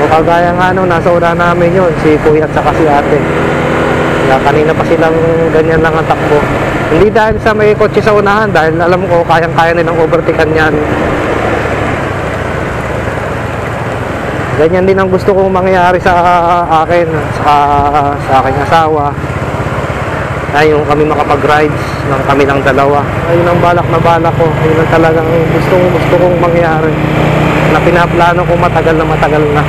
Kagaya nga nung nasa una namin yun, si kuya at saka si ate. Kaya kanina pa silang ganyan lang ang takbo. Hindi dahil sa may kotse sa unahan, dahil alam ko kayang-kaya nilang overtaken yan. Ganyan din ang gusto kong mangyari sa akin, sa aking asawa. Na yung kami makapag-rides ng kami lang dalawa. Ayun ang balak na balak ko. Ayun ang talagang gusto kong mangyari. Na pinaplano ko matagal na.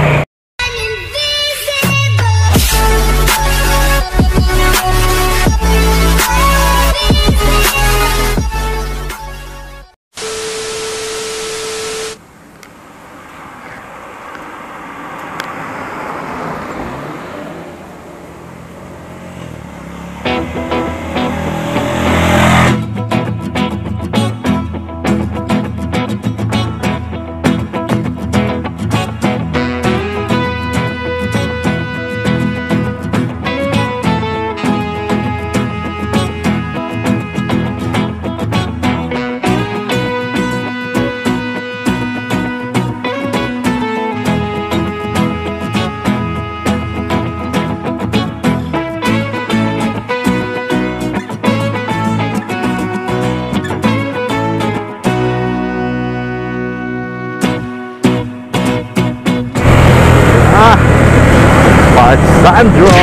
Sandro!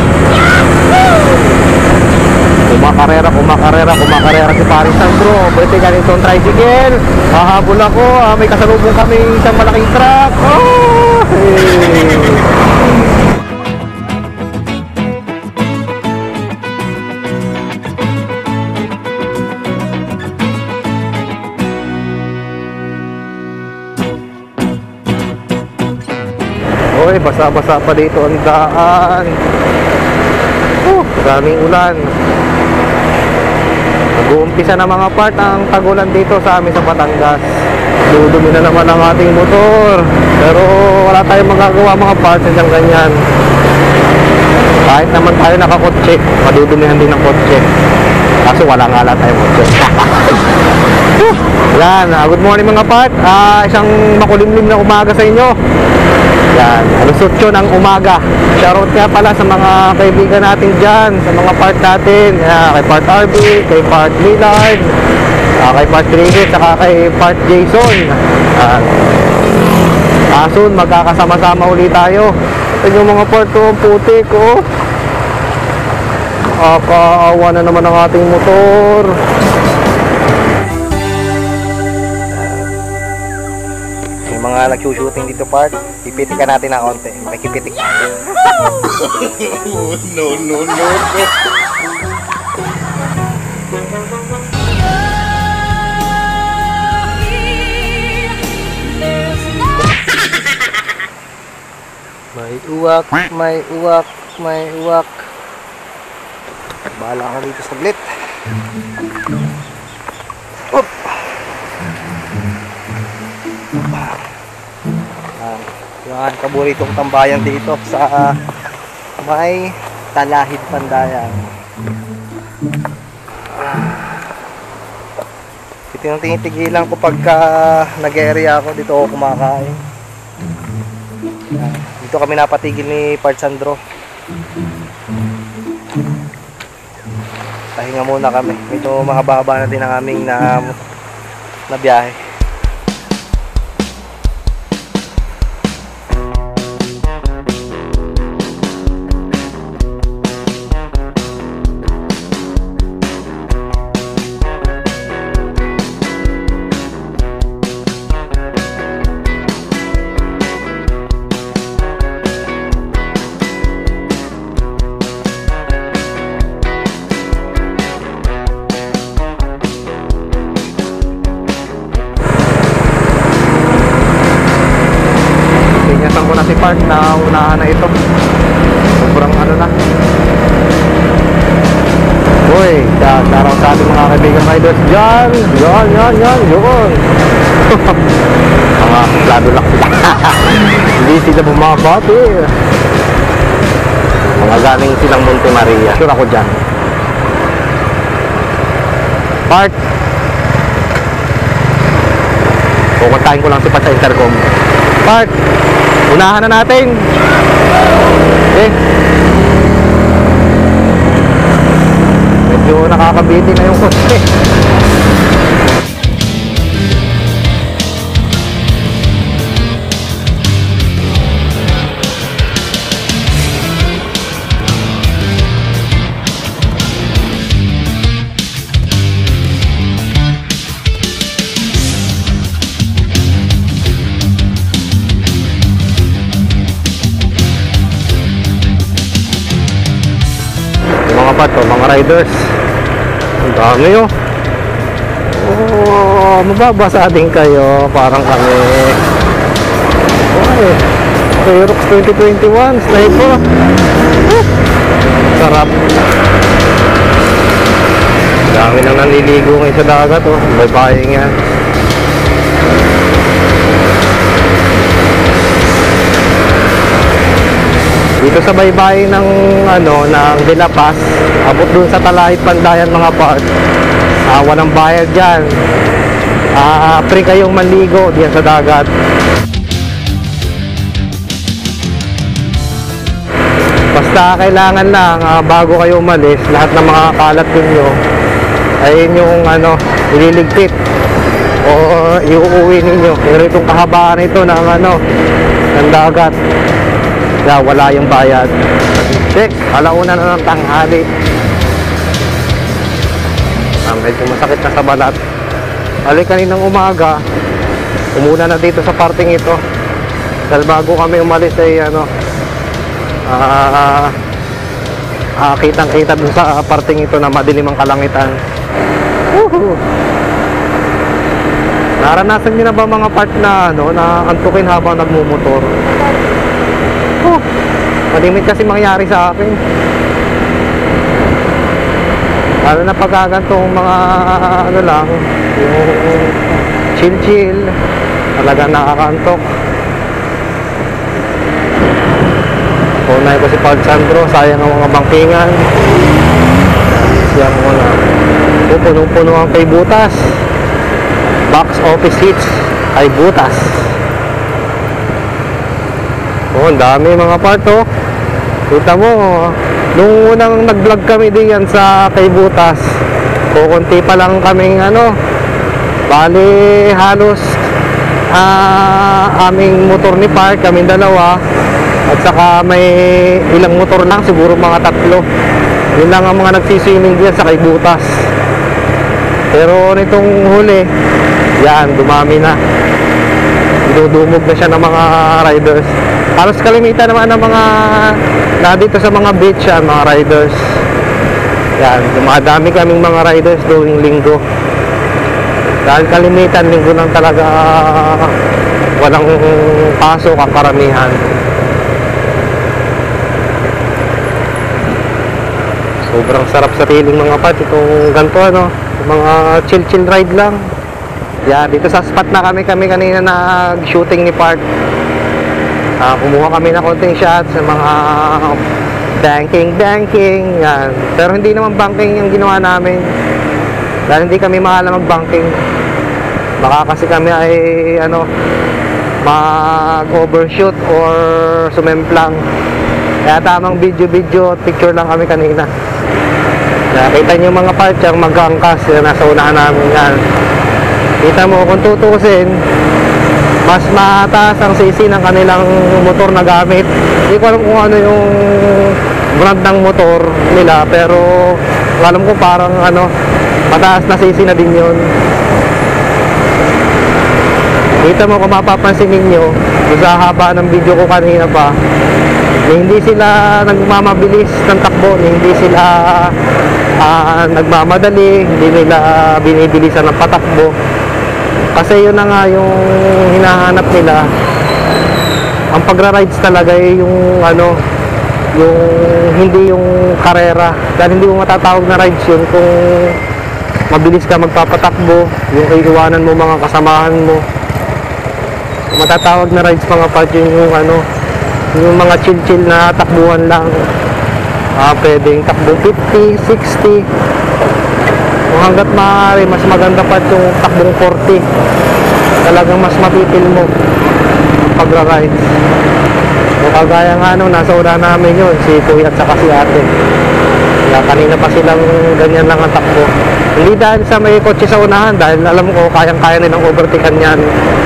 Kumakarera si Paring Sandro. Buti ganito ang tricycle. Hahabol ako. May kasalubong kami isang malaking truck. Oh! Hey! Oy, basa-basa pa dito ang daan. Daming ulan. Nag-uumpisa na mga part ang tagulan dito sa amin sa Batangas. Dudumi na naman ang ating motor. Pero wala tayong magagawa mga parts hanggang ganyan. Kahit naman tayo nakakotse, madudumihan din ang kotse. Kaso wala nga lang tayong kotse. Yan, good morning mga part. Isang makulimlim na umaga sa inyo. Yan, alusot yun ang umaga. Shoutout nga pala sa mga kaibigan natin dyan, sa mga part natin, kay part RB, kay part Millard, kay part Trinity, saka kay part Jason. Soon magkakasama-sama ulit tayo. Ito yung mga part ko, putik ko. Kaawa na naman ang ating motor. Mga nag-shooting dito part, pipitikan natin na konti. Makikipitik tayo. No. May uwak. Bahala ako dito saglit. Up. Yan, paboritong tambayan dito sa may Talahid, Pandayan. Tinitigilan ko pagka nag-area ako, dito ako kumakain. Dito kami napatigil ni Part Sandro. Pahinga muna kami. Medyo mahaba na din ang aming na biyahe. Ko na si Park na unahan na ito. Sobrang ano na. Uy, daraw sa ating mga kaibigan riders dyan. Yun. Mga plado lang sila. Hindi sila bumabati. Mga galing silang Monte Maria. Sure ako dyan. Park. Pupuntahin ko lang si Pat sa intercom. Park. Unahan na natin. Okay. Medyo nakakabitin na yung kotse. Mga riders, ang dami oh. Oh, mababasa din kayo parang kami. Okay, Aerox 2021 sniper. Sarap. Dami nang nanliligo ngayon sa dagat oh. Bye-bye nga. Dito sa baybay ng ng De La Paz, abot dun sa Talahib Pandayan mga part. Walang bayad diyan. Free kayong manligo diyan sa dagat. Basta kailangan lang bago kayo umalis, lahat ng mga kalat ninyo ay yung ililigpit o iuuwi ninyo. Pero itong kahabaan ito ng dagat, wala yung bayad. Check, alauna na ng tanghali. Medyo masakit na sa balat. Ali kaninang umaga, umuna na dito sa parting ito. Dahil bago kami umalis ay kitang-kita dun sa parting ito na madilim ang kalangitan. Woohoo! Naranasan niyo na ba mga part na na antukin habang nagmumotor? Malimit kasi mangyari sa akin. Lalo na pagkagantong mga lang, yung chill talagang nakakantok. Unay ko si Pag Sandro, sayang ang mga bangkingan. Siyang punong-puno ang kay Butas. Box office hits kay Butas. Oh, ang dami mga part oh. Kita mo, nung unang nag-vlog kami din yan sa kay Butas, kukunti pa lang kaming bali halos aming motor ni Park, kaming dalawa, at saka may ilang motor lang, siguro mga 3. Yun lang ang mga nagsiswimming diyan sa kay Butas. Pero nitong huli, yan, dumami na. Dudumog na siya ng mga riders. Halos kalimitan naman ng mga dito sa mga beach mga riders. Yan, dumadami kaming mga riders tuwing linggo. Dahil kalimitan linggo lang talaga walang pasok ang karamihan. Sobrang sarap sa feeling mga pat itong ganito mga chill ride lang. Yan, dito sa spot na kami kanina nag-shooting ni Park. Kumuha kami ng konting shots sa mga banking, yan. Pero hindi naman banking yung ginawa namin. Dahil hindi kami maalam mag-banking. Baka kasi kami ay mag-overshoot or sumemplang. Kaya tamang video at picture lang kami kanina. Nakita nyo mga parts yung mag-angkas na nasa unahan namin yan. Kita mo kung tutusin, mas mataas ang CC ng kanilang motor na gamit. Hindi ko alam kung ano yung brand ng motor nila, pero alam ko parang mataas na CC na din yun. Kita mo kung mapapansin ninyo sa haba ng video ko kanina pa, hindi sila nagmamabilis ng takbo, hindi sila nagmamadali, hindi nila binibilisan ng patakbo. Kasi yun na nga yung hinahanap nila. Ang pagra-rides talaga ay yung yung hindi yung karera. Dahil hindi mo matatawag na rides yun kung mabilis ka magpapatakbo, yung iiwanan mo mga kasamahan mo. Matatawag na rides mga part yun yung yung mga chill na takbuhan lang. Pwedeng takbo 50, 60. Kung hanggat maaari, mas maganda pa yung takbong 40. Talagang mas mapipil mo pagra-rides. Kagaya nga nung nasa una namin yun, si kuya at saka si ate. Kaya kanina pa silang ganyan lang ang takbo. Hindi dahil sa may kotse sa unahan, dahil alam ko kayang-kaya nilang overtaken yan.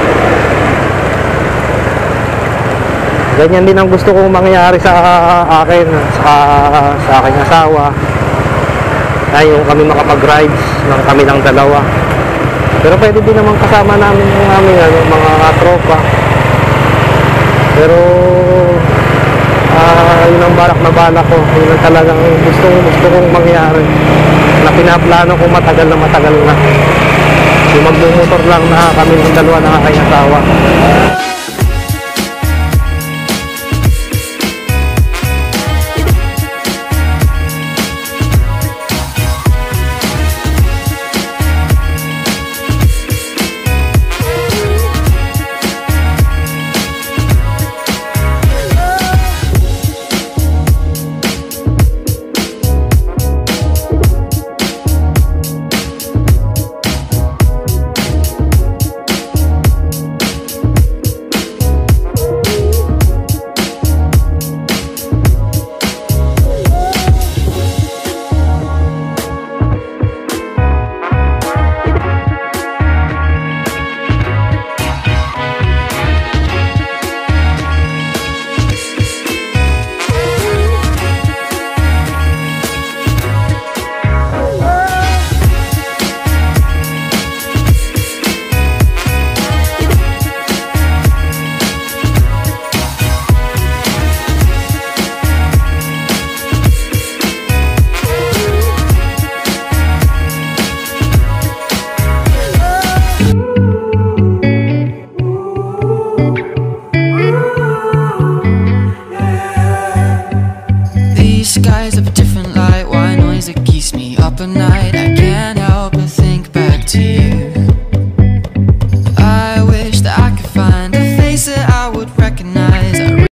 Ganyan din ang gusto kong mangyari sa akin, sa aking asawa. Ay, yung kami makapag-rides ng kami ng dalawa. Pero pwede din naman kasama namin yung aming mga tropa. Pero yun ang balak na balak ko. Yun ang talagang gusto kong mangyari, na pinaplano ko matagal na. Yung magmumotor lang na kami ng dalawa ng aking asawa. Skies of a different light, white noise that keeps me up at night.